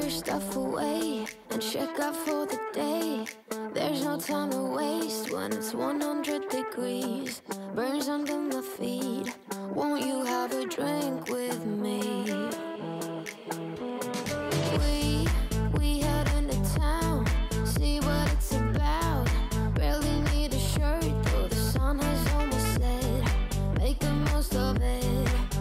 your stuff away and check out for the day. There's no time to waste when it's 100 degrees. Burns under my feet. Won't you have a drink with me? We head into town, see what it's about. Barely need a shirt though the sun has almost set. Make the most of it.